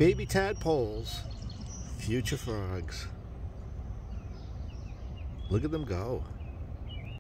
Baby tadpoles, future frogs. Look at them go.